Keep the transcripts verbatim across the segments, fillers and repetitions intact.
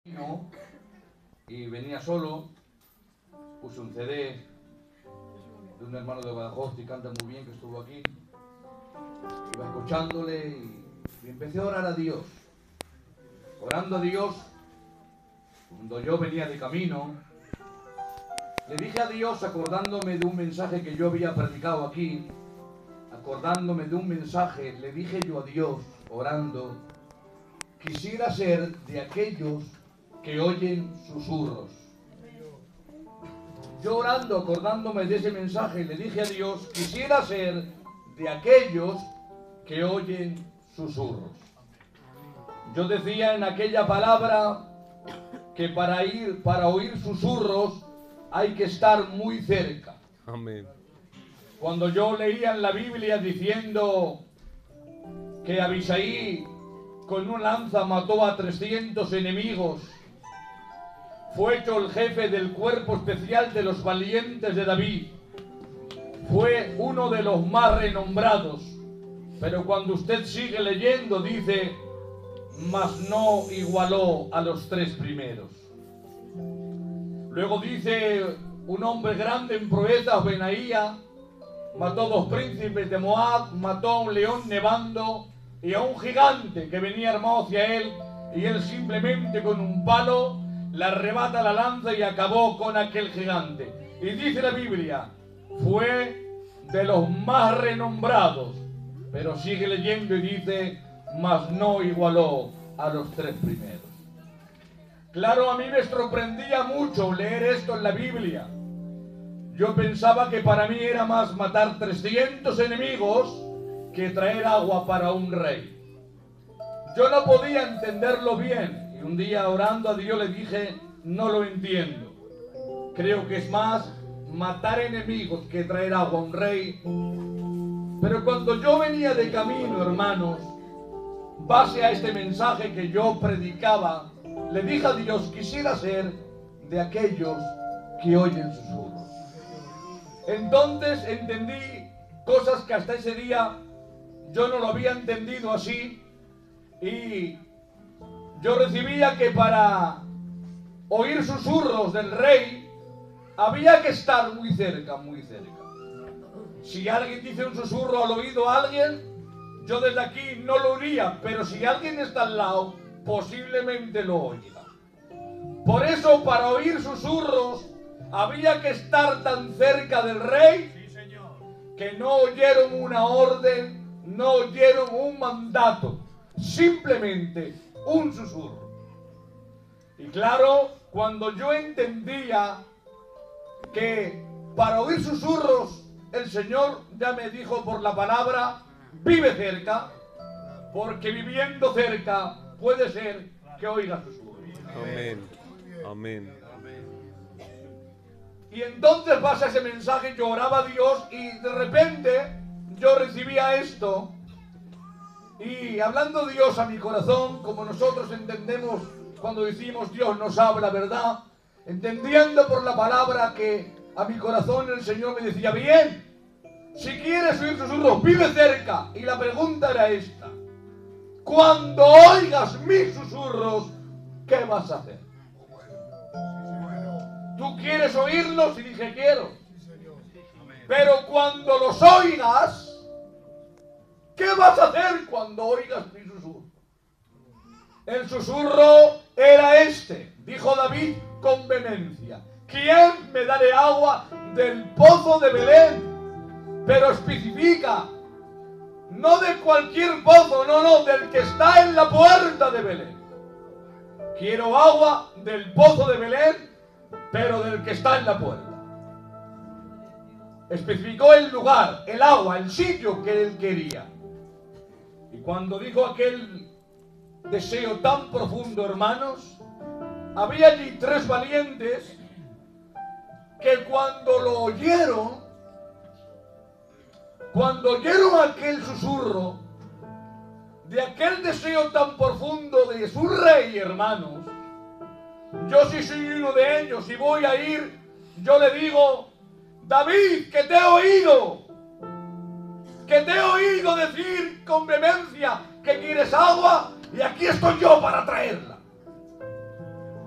No, y venía solo, puse un C D de un hermano de Badajoz que canta muy bien, que estuvo aquí, iba escuchándole y, y empecé a orar a Dios, orando a Dios. Cuando yo venía de camino, le dije a Dios, acordándome de un mensaje que yo había predicado aquí, acordándome de un mensaje, le dije yo a Dios, orando, quisiera ser de aquellos que oyen susurros. Yo orando, acordándome de ese mensaje, le dije a Dios, quisiera ser de aquellos que oyen susurros. Yo decía en aquella palabra que para ir, para oír susurros hay que estar muy cerca. Amén. Cuando yo leía en la Biblia diciendo que Abisai con una lanza mató a trescientos enemigos, fue hecho el jefe del cuerpo especial de los valientes de David, fue uno de los más renombrados, pero cuando usted sigue leyendo dice, mas no igualó a los tres primeros. Luego dice, un hombre grande en proezas, Benaía, mató dos príncipes de Moab, mató a un león nevando y a un gigante que venía armado hacia él, y él simplemente con un palo le arrebata la lanza y acabó con aquel gigante. Y dice la Biblia, fue de los más renombrados, pero sigue leyendo y dice, mas no igualó a los tres primeros. Claro, a mí me sorprendía mucho leer esto en la Biblia. Yo pensaba que para mí era más matar trescientos enemigos que traer agua para un rey. Yo no podía entenderlo bien. Y un día orando a Dios le dije, no lo entiendo. Creo que es más matar enemigos que traer agua a un rey. Pero cuando yo venía de camino, hermanos, base a este mensaje que yo predicaba, le dije a Dios, quisiera ser de aquellos que oyen susurros. Entonces entendí cosas que hasta ese día yo no lo había entendido así, y yo recibía que para oír susurros del rey había que estar muy cerca, muy cerca. Si alguien dice un susurro al oído a alguien, yo desde aquí no lo oiría, pero si alguien está al lado, posiblemente lo oiga. Por eso, para oír susurros, había que estar tan cerca del rey que no oyeron una orden, no oyeron un mandato, simplemente un susurro. Y claro, cuando yo entendía que para oír susurros el Señor ya me dijo por la palabra, vive cerca, porque viviendo cerca puede ser que oiga susurros. Amén. Amén. Y entonces pasa ese mensaje, yo oraba a Dios y de repente yo recibía esto. Y hablando Dios a mi corazón, como nosotros entendemos cuando decimos Dios nos habla, ¿verdad? Entendiendo por la palabra que a mi corazón el Señor me decía, bien, si quieres oír susurros, vive cerca. Y la pregunta era esta, cuando oigas mis susurros, ¿qué vas a hacer? ¿Tú quieres oírlos? Y dije, quiero. Pero cuando los oigas, ¿qué vas a hacer cuando oigas mi susurro? El susurro era este, dijo David con vehemencia. ¿Quién me daré agua del pozo de Belén? Pero especifica, no de cualquier pozo, no, no, del que está en la puerta de Belén. Quiero agua del pozo de Belén, pero del que está en la puerta. Especificó el lugar, el agua, el sitio que él quería. Y cuando dijo aquel deseo tan profundo, hermanos, había allí tres valientes que cuando lo oyeron, cuando oyeron aquel susurro de aquel deseo tan profundo de su rey, hermanos, yo sí soy uno de ellos y voy a ir, yo le digo, David, que te he oído, que te he oído decir con vehemencia que quieres agua y aquí estoy yo para traerla.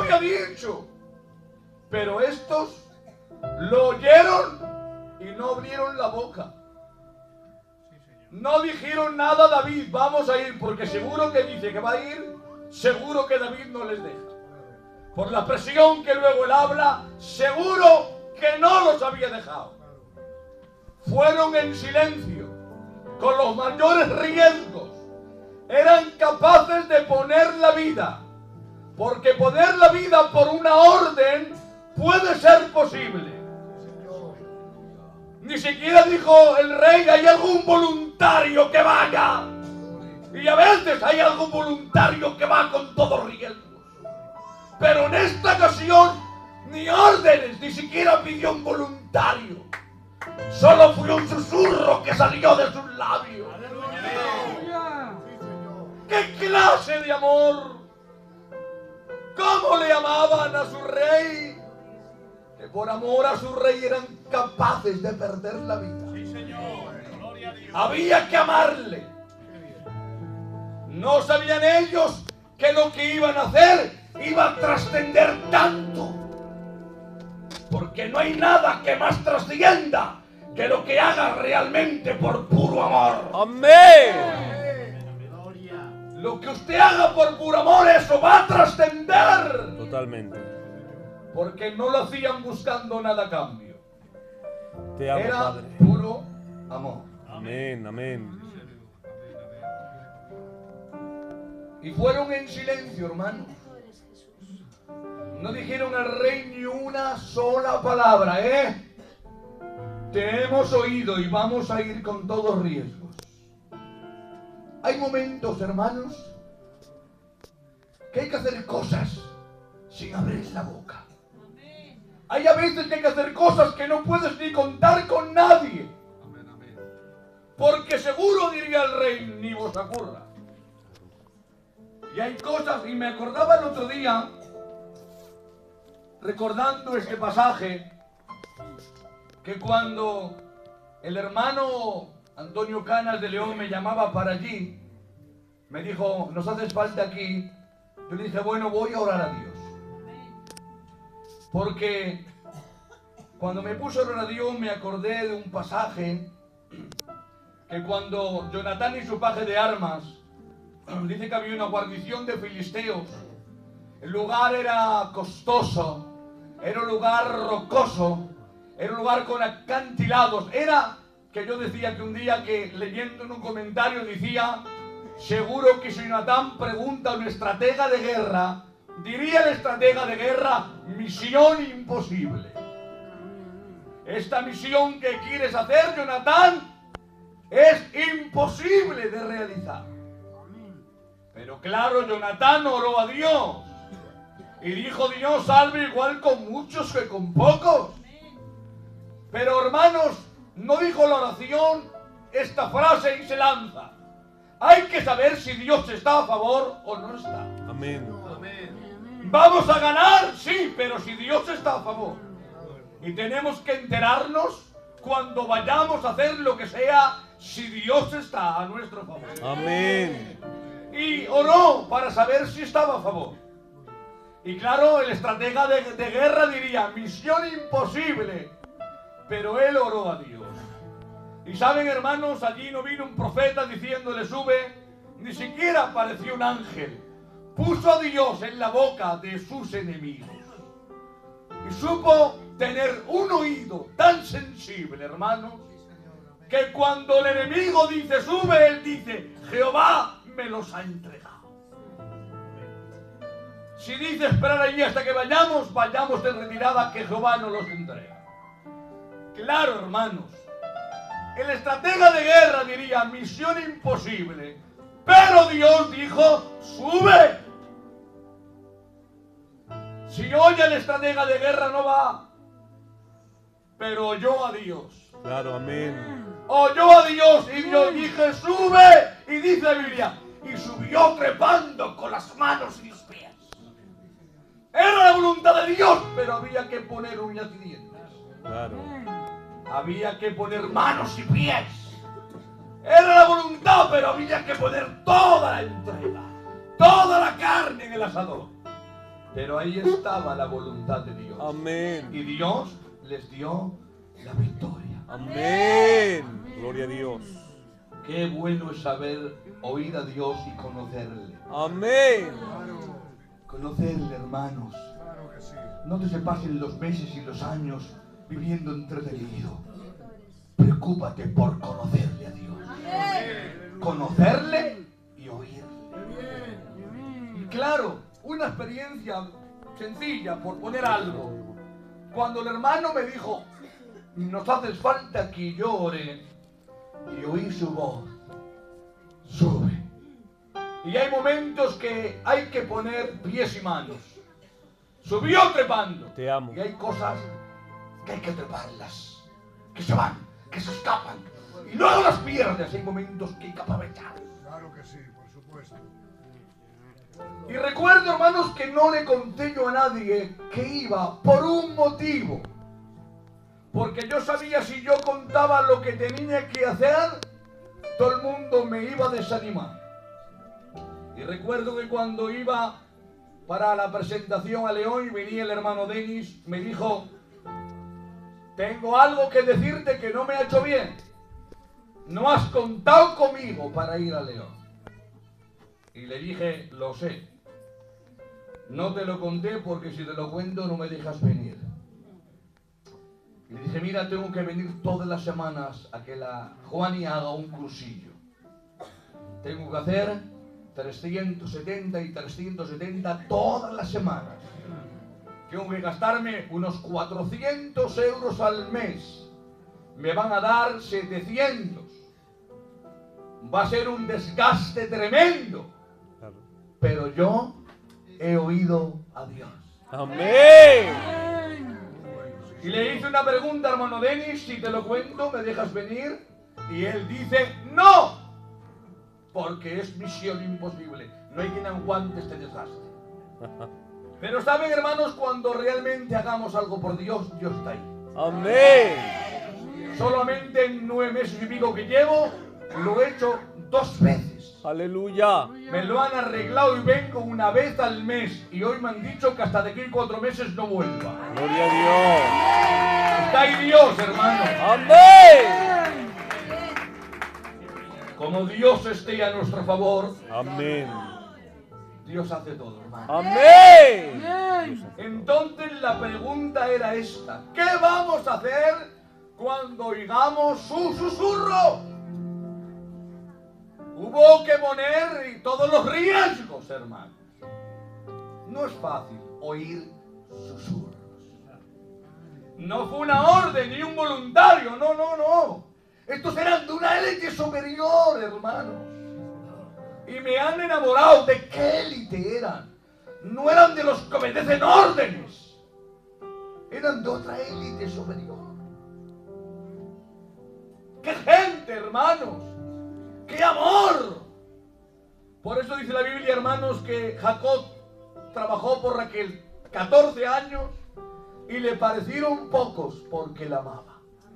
había dicho. Pero estos lo oyeron y no abrieron la boca. No dijeron nada a David, vamos a ir, porque seguro que dice que va a ir, seguro que David no les deja. Por la presión que luego él habla, seguro que no los había dejado. Fueron en silencio, con los mayores riesgos. Eran capaces de poner la vida, porque poner la vida por una orden puede ser posible. Ni siquiera dijo el rey, hay algún voluntario que vaya. Y a veces hay algún voluntario que va con todo riesgo. Pero en esta ocasión, ni órdenes, ni siquiera pidió un voluntario. Solo fue un susurro que salió de sus labios. ¡Qué clase de amor! ¿Cómo le amaban a su rey? Que por amor a su rey eran capaces de perder la vida. Sí, señor. Gloria a Dios. Había que amarle. No sabían ellos que lo que iban a hacer iba a trascender tanto. Porque no hay nada que más trascienda que lo que haga realmente por puro amor. Amén. Lo que usted haga por puro amor, eso va a trascender. Totalmente. Porque no lo hacían buscando nada a cambio. Te amo, Era Padre. puro amor. Amén, amén. Y fueron en silencio, hermanos. No dijeron al rey ni una sola palabra, ¿eh? Te hemos oído y vamos a ir con todos riesgos. Hay momentos, hermanos, que hay que hacer cosas sin abrir la boca. Hay a veces que hay que hacer cosas que no puedes ni contar con nadie. Porque seguro, diría el rey, ni vos ocurra. Y hay cosas, y me acordaba el otro día, recordando este pasaje, que cuando el hermano Antonio Canas de León me llamaba para allí, me dijo, nos haces falta aquí. Yo le dije, bueno, voy a orar a Dios. Porque cuando me puse a orar a Dios me acordé de un pasaje que cuando Jonatán y su paje de armas, dice que había una guarnición de filisteos, el lugar era costoso, era un lugar rocoso, era un lugar con acantilados, era que yo decía que un día que leyendo en un comentario decía, seguro que si Jonatán pregunta a un estratega de guerra, diría el estratega de guerra, misión imposible. Esta misión que quieres hacer, Jonatán, es imposible de realizar. Pero claro, Jonatán oró a Dios y dijo, Dios salve igual con muchos que con pocos. Pero hermanos, no dijo la oración esta frase y se lanza. Hay que saber si Dios está a favor o no está. Amén. Vamos a ganar, sí, pero si Dios está a favor. Y tenemos que enterarnos cuando vayamos a hacer lo que sea, si Dios está a nuestro favor. Amén. Y oró para saber si estaba a favor. Y claro, el estratega de, de guerra diría, misión imposible. Pero él oró a Dios. Y saben, hermanos, allí no vino un profeta diciéndole sube, ni siquiera apareció un ángel. Puso a Dios en la boca de sus enemigos. Y supo tener un oído tan sensible, hermanos, que cuando el enemigo dice sube, él dice, Jehová me los ha entregado. Si dice esperar allí hasta que vayamos, vayamos de retirada, que Jehová nos los entrega. Claro, hermanos, el estratega de guerra diría, misión imposible, pero Dios dijo, sube. Si oye el estratega de guerra no va, pero oyó a Dios. Claro, amén. Oyó a Dios y Dios dije, sube. Y dice la Biblia, y subió trepando con las manos y los pies. Era la voluntad de Dios, pero había que poner uñas y dientes. Claro. Había que poner manos y pies. Era la voluntad, pero había que poner toda la entrega, toda la carne en el asador. Pero ahí estaba la voluntad de Dios. Amén. Y Dios les dio la victoria. Amén. Gloria a Dios. Qué bueno es saber oír a Dios y conocerle. Amén. Conocerle, hermanos. No te se pasen los meses y los años viviendo entretenido. Preocúpate por conocerle a Dios. Conocerle y oírle. Y claro, una experiencia sencilla, por poner algo. Cuando el hermano me dijo, nos hace falta que llore, y oí su voz, sube. Y hay momentos que hay que poner pies y manos. Subió trepando. Te amo. Y hay cosas que hay que treparlas, que se van, que se escapan. Y luego las pierdes. Hay momentos que hay que aprovechar. Claro que sí, por supuesto. Y recuerdo, hermanos, que no le conté yo a nadie que iba por un motivo. Porque yo sabía, si yo contaba lo que tenía que hacer, todo el mundo me iba a desanimar. Y recuerdo que cuando iba para la presentación a León y venía el hermano Denis, me dijo, tengo algo que decirte que no me ha hecho bien. No has contado conmigo para ir a León. Y le dije, lo sé. No te lo conté porque si te lo cuento no me dejas venir. Y le dije, mira, tengo que venir todas las semanas a que la Juani haga un cursillo. Tengo que hacer trescientos setenta y trescientos setenta todas las semanas. Tengo que gastarme unos cuatrocientos euros al mes. Me van a dar setecientos. Va a ser un desgaste tremendo. Claro. Pero yo he oído a Dios. Amén. Y le hice una pregunta, hermano Denis, si te lo cuento, ¿me dejas venir? Y él dice, ¡no! Porque es misión imposible. No hay quien aguante este desgaste. Pero saben, hermanos, cuando realmente hagamos algo por Dios, Dios está ahí. Amén. Solamente en nueve meses y pico que llevo, lo he hecho dos veces. Aleluya. Me lo han arreglado y vengo una vez al mes. Y hoy me han dicho que hasta de aquí a cuatro meses no vuelva. Gloria a Está ahí Dios, hermano. Dios. Amén. Como Dios esté a nuestro favor, Amén. Dios hace todo, hermano. Amén. Entonces la pregunta era esta: ¿qué vamos a hacer cuando oigamos su susurro? Hubo que poner todos los riesgos, hermanos. No es fácil oír susurros. No fue una orden ni un voluntario, no, no, no. Estos eran de una élite superior, hermanos. Y me han enamorado. ¿De qué élite eran? No eran de los que obedecen órdenes. Eran de otra élite superior. ¡Qué gente, hermanos! ¡Qué amor! Por eso dice la Biblia, hermanos, que Jacob trabajó por Raquel catorce años y le parecieron pocos porque la amaba.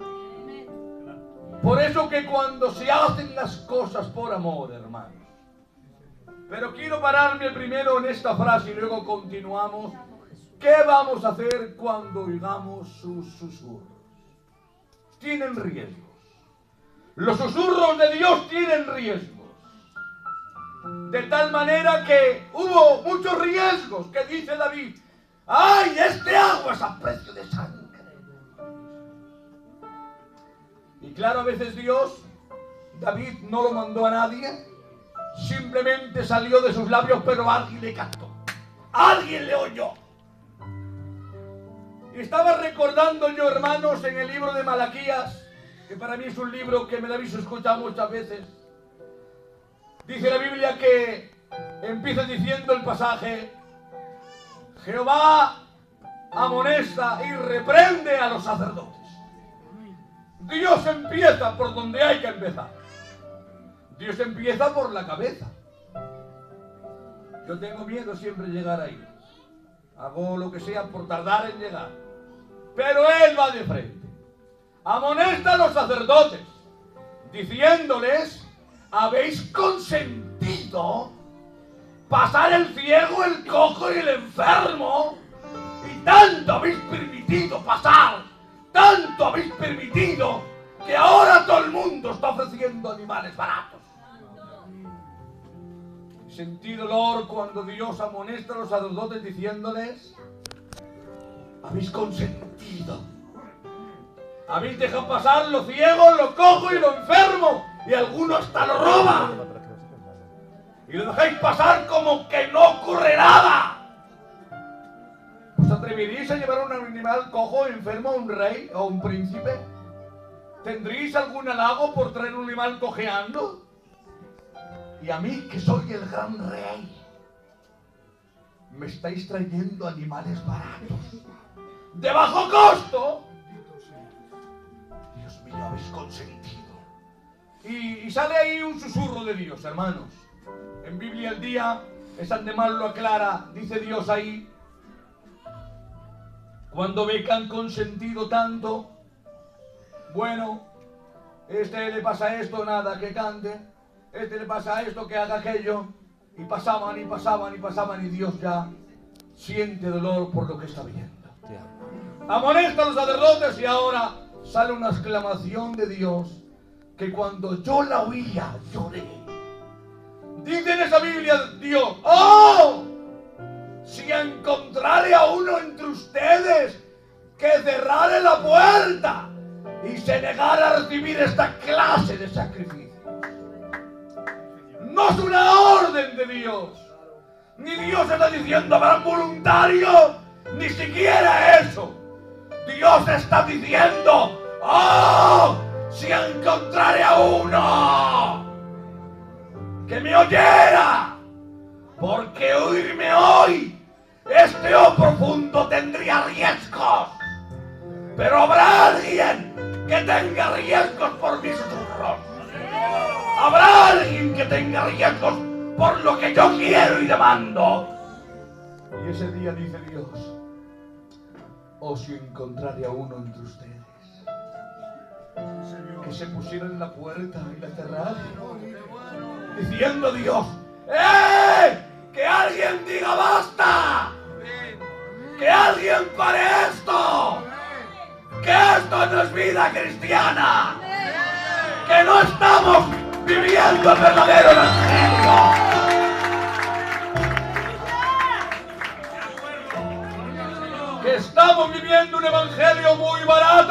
Por eso que cuando se hacen las cosas por amor, hermanos. Pero quiero pararme primero en esta frase y luego continuamos. ¿Qué vamos a hacer cuando oigamos sus susurros? Tienen riesgos. Los susurros de Dios tienen riesgos. De tal manera que hubo muchos riesgos, que dice David, ¡ay, este agua es a precio de sangre! Y claro, a veces Dios, David no lo mandó a nadie, simplemente salió de sus labios, pero alguien le cantó, alguien le oyó. Y estaba recordando yo, hermanos, en el libro de Malaquías, que para mí es un libro que me lo habéis escuchado muchas veces. Dice la Biblia que empieza diciendo el pasaje, Jehová amonesta y reprende a los sacerdotes. Dios empieza por donde hay que empezar. Dios empieza por la cabeza. Yo tengo miedo siempre de llegar ahí. Hago lo que sea por tardar en llegar. Pero Él va de frente. Amonesta a los sacerdotes, diciéndoles, habéis consentido pasar el ciego, el cojo y el enfermo. Y tanto habéis permitido pasar, tanto habéis permitido que ahora todo el mundo está ofreciendo animales baratos. Sentí dolor cuando Dios amonesta a los sacerdotes diciéndoles: habéis consentido, habéis dejado pasar los ciegos, los cojos y los enfermos, y algunos hasta lo roban. Y lo dejáis pasar como que no ocurre nada. ¿Os atreveríais a llevar un animal cojo, enfermo, a un rey o a un príncipe? ¿Tendríais algún halago por traer un animal cojeando? Y a mí, que soy el gran rey, me estáis trayendo animales baratos, de bajo costo. Dios mío, habéis consentido. Y, y sale ahí un susurro de Dios, hermanos. En Biblia el día, San de Mal lo aclara, dice Dios ahí: cuando ve que han consentido tanto, bueno, este le pasa esto, nada, que cante, este le pasa esto, que haga aquello, y pasaban y pasaban y pasaban, y Dios ya siente dolor por lo que está viendo. Amonesta a los sacerdotes, y ahora sale una exclamación de Dios que cuando yo la oía lloré. Dice en esa Biblia Dios: ¡oh! Si encontrare a uno entre ustedes que cerrare la puerta y se negara a recibir esta clase de sacrificio. No es una orden de Dios, ni Dios está diciendo habrá voluntarios, ni siquiera eso. Dios está diciendo: ¡oh! Si encontrare a uno que me oyera, porque oírme hoy, este oh profundo tendría riesgos, pero habrá alguien que tenga riesgos por mis susurros. Habrá alguien que tenga riesgos por lo que yo quiero y demando. Y ese día dice Dios: o si encontraré a uno entre ustedes que se pusiera en la puerta y la cerrara, diciendo Dios: ¡eh! ¡Que alguien diga basta! ¡Que alguien pare esto! ¡Que esto no es vida cristiana! ¡Que no estamos viviendo el verdadero evangelio! ¡Que estamos viviendo un evangelio muy barato!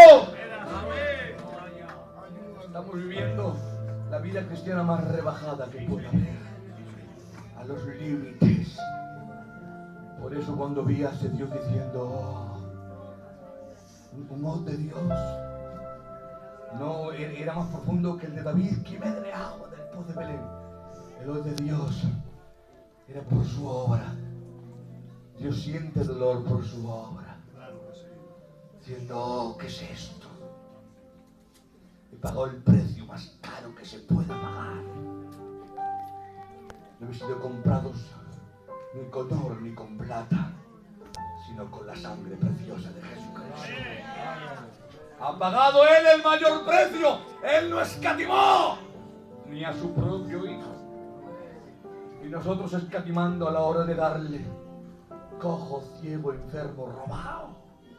Estamos viviendo la vida cristiana más rebajada que pueda haber, a los límites. Por eso cuando vi a ese Dios diciendo: oh, un voz de Dios, no era más profundo que el de David, que me dé agua del pozo de Belén. El voz de Dios era por su obra. Dios siente dolor por su obra, diciendo: oh, ¿qué es esto? Y pagó el precio más caro que se pueda pagar. No hemos sido comprados ni con oro ni con plata, sino con la sangre preciosa de Jesucristo. Ha pagado Él el mayor precio. Él no escatimó ni a su propio Hijo. Y nosotros escatimando a la hora de darle cojo, ciego, enfermo, robado.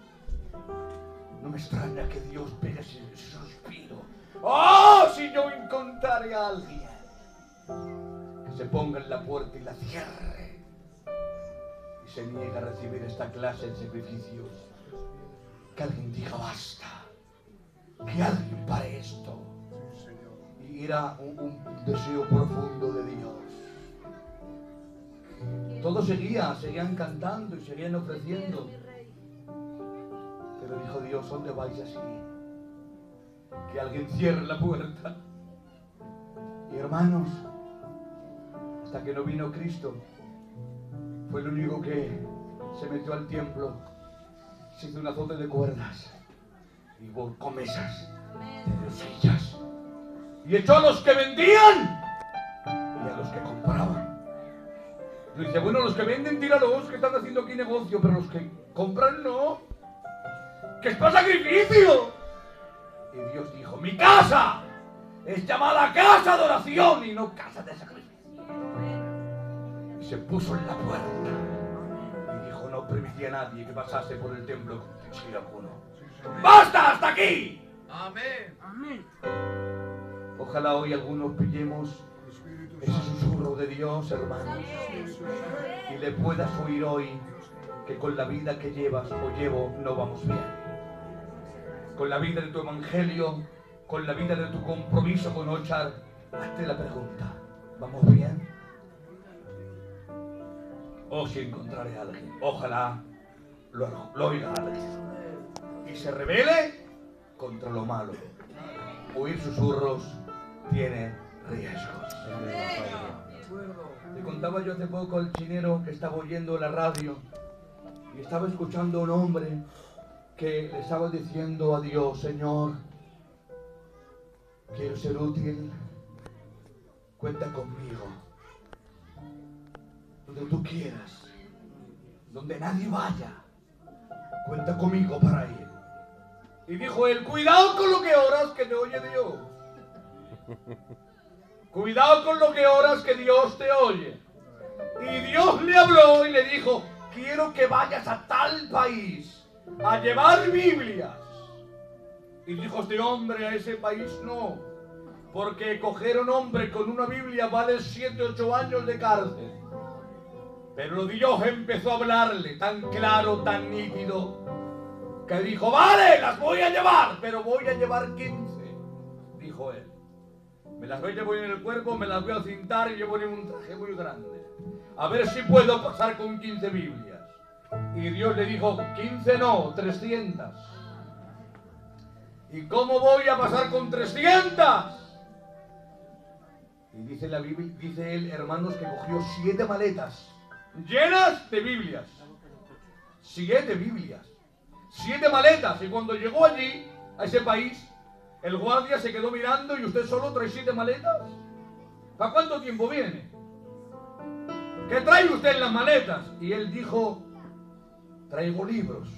No me extraña que Dios pegue ese suspiro. ¡Oh! Si yo encontrare a alguien que se ponga en la puerta y la cierre y se niega a recibir esta clase de sacrificios, que alguien diga basta, que alguien pare esto. Y era un, un deseo profundo de Dios. Todo seguía, seguían cantando y seguían ofreciendo. Pero dijo Dios: ¿dónde vais así? Que alguien cierre la puerta. Y hermanos, hasta que no vino Cristo, fue el único que se metió al templo, se hizo un azote de cuerdas y volcó mesas de sillas y echó a los que vendían y a los que compraban. Y dice: bueno, los que venden, tíralos, que están haciendo aquí negocio, pero los que compran no, que es para sacrificio. Y Dios dijo: mi casa es llamada casa de oración y no casa de sacrificio. se puso en la puerta y dijo: no permitía a nadie que pasase por el templo con cuchillo alguno. ¡Basta hasta aquí! Amén. Amén. Ojalá hoy algunos pillemos Espíritu ese Santo. susurro de Dios, hermanos, y le puedas oír hoy que con la vida que llevas o llevo no vamos bien. Con la vida de tu evangelio, con la vida de tu compromiso con Ochar, hazte la pregunta: ¿vamos bien? O si encontraré a alguien, ojalá lo, lo oiga alguien y se rebele contra lo malo. Oír susurros tiene riesgos. Te contaba yo hace poco al chinero que estaba oyendo la radio y estaba escuchando a un hombre que le estaba diciendo a Dios: Señor, quiero ser útil, cuenta conmigo, donde tú quieras, donde nadie vaya, cuenta conmigo para ir. Y dijo él: cuidado con lo que oras, que te oye Dios. Cuidado con lo que oras, que Dios te oye. Y Dios le habló y le dijo: quiero que vayas a tal país a llevar Biblias. Y dijo este hombre: a ese país no, porque coger a un hombre con una Biblia vale siete, ocho años de cárcel. Pero Dios empezó a hablarle tan claro, tan nítido, que dijo: vale, las voy a llevar, pero voy a llevar quince, dijo él. Me las voy a poner en el cuerpo, me las voy a cintar y yo voy a poner un traje muy grande. A ver si puedo pasar con quince Biblias. Y Dios le dijo: quince no, trescientas. ¿Y cómo voy a pasar con trescientas? Y dice la Biblia, dice él, hermanos, que cogió siete maletas llenas de Biblias. Siete Biblias. Siete maletas. Y cuando llegó allí, a ese país, el guardia se quedó mirando: ¿y usted solo trae siete maletas? ¿Para cuánto tiempo viene? ¿Qué trae usted en las maletas? Y él dijo: traigo libros.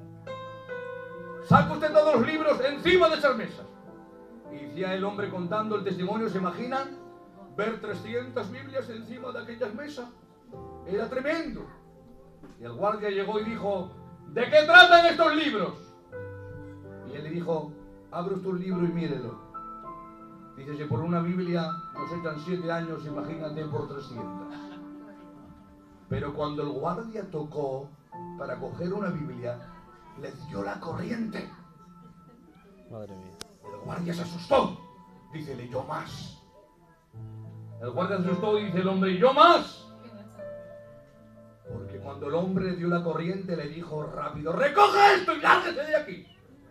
Saca usted todos los libros encima de esas mesas. Y decía el hombre contando el testimonio: ¿se imaginan ver trescientas Biblias encima de aquellas mesas? Era tremendo. Y el guardia llegó y dijo: ¿de qué tratan estos libros? Y él le dijo: abre usted un libro y mírelo. Dice: si por una Biblia nos echan siete años, imagínate por trescientas. Pero cuando el guardia tocó para coger una Biblia, le dio la corriente. Madre mía. El guardia se asustó. Dice: leyó más. El guardia se asustó y dice el hombre: ¿y yo más? Porque cuando el hombre dio la corriente, le dijo rápido: recoge esto y lárguese de aquí.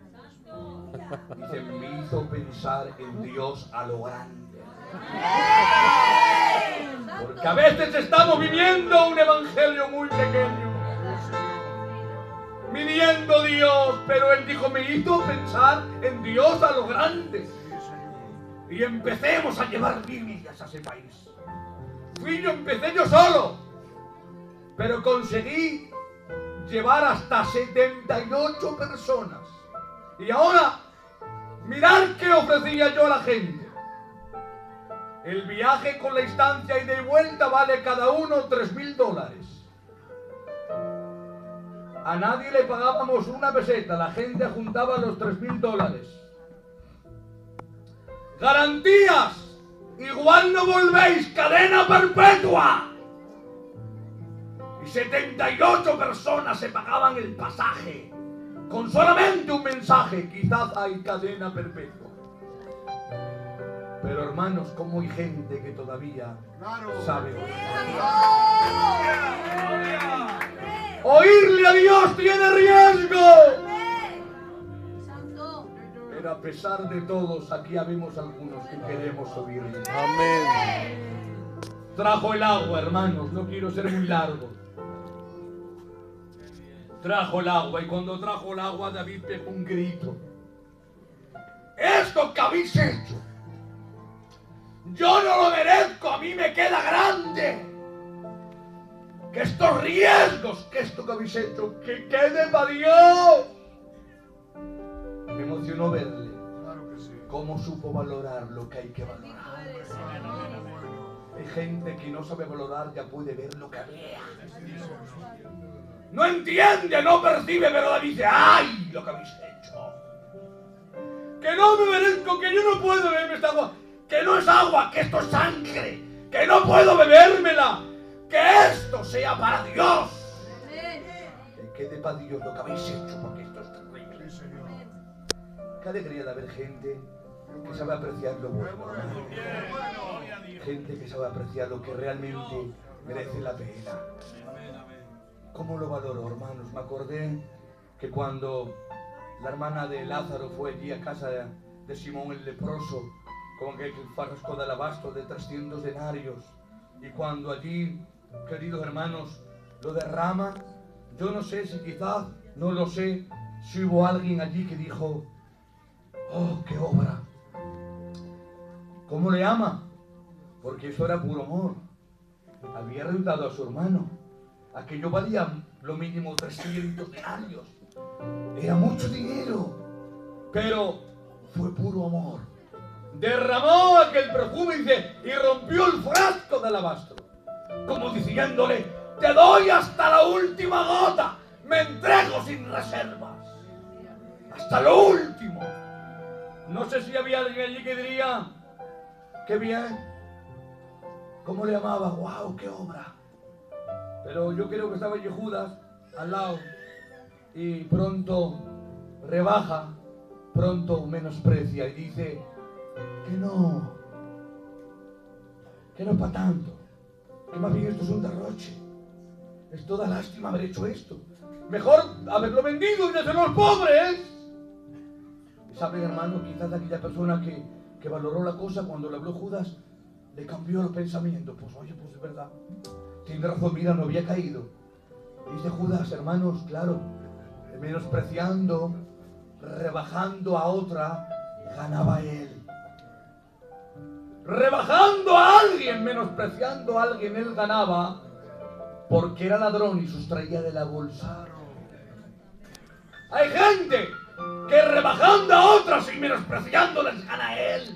Dice: me hizo pensar en Dios a lo grande. Porque a veces estamos viviendo un evangelio muy pequeño, midiendo Dios, pero él dijo: me hizo pensar en Dios a lo grande. Y empecemos a llevar Biblias a ese país. Fui yo, empecé yo solo, pero conseguí llevar hasta setenta y ocho personas. Y ahora, mirad qué ofrecía yo a la gente. El viaje con la estancia ida y vuelta vale cada uno tres mil dólares. A nadie le pagábamos una peseta, la gente juntaba los tres mil dólares. Garantías: igual no volvéis, cadena perpetua. Y setenta y ocho personas se pagaban el pasaje. Con solamente un mensaje, quizás hay cadena perpetua. Pero hermanos, como hay gente que todavía Claro. sabe oír. Oírle a Dios tiene riesgo. Pero a pesar de todos, aquí habemos algunos que queremos oírle. Amén. Trajo el agua, hermanos, no quiero ser muy largo. Trajo el agua, y cuando trajo el agua, David pegó un grito: esto que habéis hecho, yo no lo merezco, a mí me queda grande. Que estos riesgos, que esto que habéis hecho, que quede para Dios. Me emocionó verle Claro que sí. cómo supo valorar lo que hay que valorar. Hay gente que no sabe valorar, ya puede ver lo que vea. No entiende, no percibe, pero David dice, ¡ay, lo que habéis hecho! Que no me merezco, que yo no puedo beberme esta agua, que no es agua, que esto es sangre, que no puedo bebérmela, que esto sea para Dios. Que quede para Dios lo que habéis hecho, porque esto es terrible. Qué alegría de haber gente que sabe apreciar lo bueno. Gente que sabe apreciar lo que realmente merece la pena. ¿Cómo lo valoro, hermanos? Me acordé que cuando la hermana de Lázaro fue allí a casa de, de Simón el leproso con aquel frasco de alabastro de trescientos denarios, y cuando allí, queridos hermanos, lo derrama, yo no sé si quizás, no lo sé, si hubo alguien allí que dijo, ¡oh, qué obra! ¿Cómo le ama? Porque eso era puro amor. Había redundado a su hermano. Aquello valía lo mínimo trescientos denarios. Era mucho dinero. Pero fue puro amor. Derramó aquel perfume y, dice, y rompió el frasco de alabastro. Como diciéndole, te doy hasta la última gota. Me entrego sin reservas. Hasta lo último. No sé si había alguien allí que diría, qué bien, cómo le amaba, wow, qué obra. Pero yo creo que estaba allí Judas al lado y pronto rebaja, pronto menosprecia y dice que no, que no es para tanto, que más bien esto es un derroche, es toda lástima haber hecho esto, mejor haberlo vendido y dárselo a los pobres. ¿Saben, hermano? Quizás aquella persona que, que valoró la cosa cuando le habló Judas, le cambió los pensamientos. Pues oye, pues es verdad. Tiene razón, mira, no había caído. Dice Judas, hermanos, claro, menospreciando, rebajando a otra, ganaba él. Rebajando a alguien, menospreciando a alguien, él ganaba, porque era ladrón y sustraía de la bolsa. Hay gente que rebajando a otros y menospreciándoles gana él.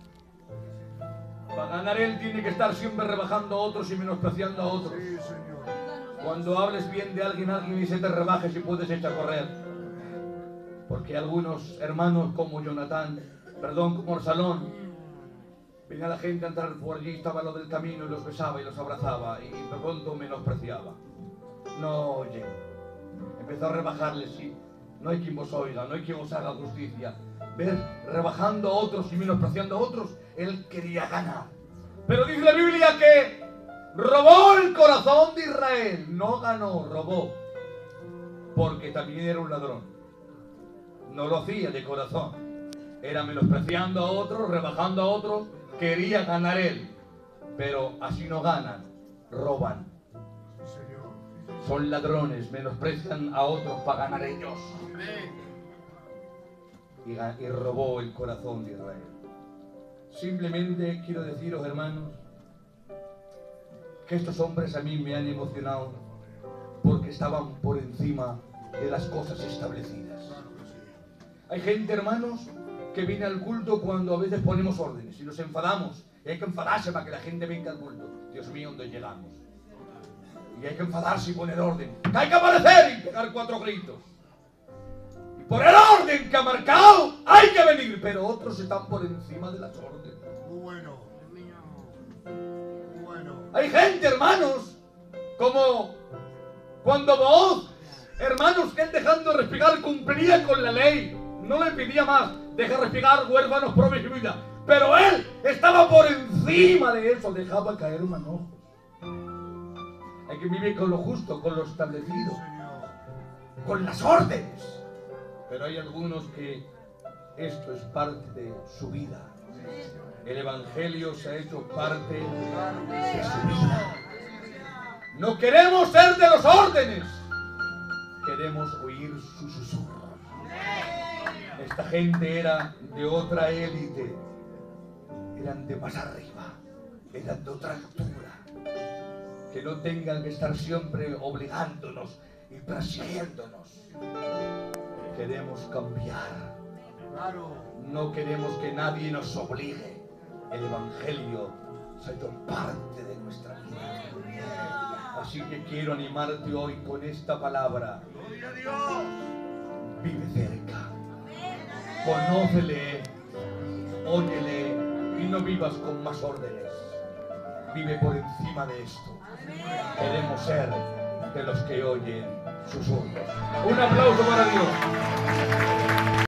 Para ganar él tiene que estar siempre rebajando a otros y menospreciando a otros. Sí, señor. Cuando hables bien de alguien, alguien dice te rebajes y puedes echar a correr. Porque algunos hermanos como Jonatán, perdón, como Orsalón, venía la gente a entrar por allí, estaba lo del camino y los besaba y los abrazaba y de pronto menospreciaba. No, oye, empezó a rebajarles, sí. No hay quien os oiga, no hay quien os haga justicia. Ver, rebajando a otros y menospreciando a otros, él quería ganar. Pero dice la Biblia que robó el corazón de Israel. No ganó, robó. Porque también era un ladrón. No lo hacía de corazón. Era menospreciando a otros, rebajando a otros. Quería ganar él. Pero así no ganan, roban. Son ladrones, menosprecian a otros para ganar ellos. Y, y robó el corazón de Israel. Simplemente quiero deciros, hermanos, que estos hombres a mí me han emocionado porque estaban por encima de las cosas establecidas. Hay gente, hermanos, que viene al culto cuando a veces ponemos órdenes y nos enfadamos. Y hay que enfadarse para que la gente venga al culto. Dios mío, ¿dónde llegamos? Y hay que enfadarse y poner orden. Que hay que aparecer y pegar cuatro gritos. Y por el orden que ha marcado hay que venir. Pero otros están por encima de las órdenes. Muy bueno. Muy bueno. Hay gente, hermanos, como cuando vos, hermanos, que él dejando de respirar cumplía con la ley. No le pedía más. Deja respirar huérfanos, pobres y vida. Pero él estaba por encima de eso. Dejaba caer un manojo. Hay que vivir con lo justo, con lo establecido, con las órdenes. Pero hay algunos que esto es parte de su vida. El Evangelio se ha hecho parte de su vida. No queremos ser de los órdenes. Queremos oír su susurro. Esta gente era de otra élite. Eran de más arriba. Eran de otra altura. Que no tengan que estar siempre obligándonos y persiguiéndonos. Queremos cambiar. No queremos que nadie nos obligue. El Evangelio se ha hecho parte de nuestra vida. Así que quiero animarte hoy con esta palabra. ¡Gloria a Dios! Vive cerca, conócele, óyele y no vivas con más órdenes. Vive por encima de esto. Queremos ser de los que oyen susurros. Un aplauso para Dios.